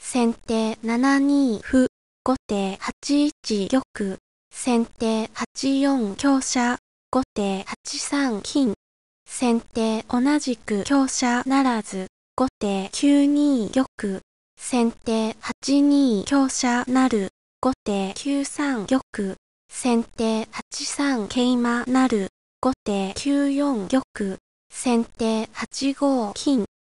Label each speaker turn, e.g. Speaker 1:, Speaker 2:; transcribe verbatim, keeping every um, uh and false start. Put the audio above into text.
Speaker 1: 先手ななに歩、後手はちいち玉、先手はちよん香車、後手はちさん金、先手同じく香車ならず、後手きゅうに玉、先手はちに香車成、後手きゅうさん玉、先手はちさん桂馬成、後手きゅうよん玉、先手はちご金。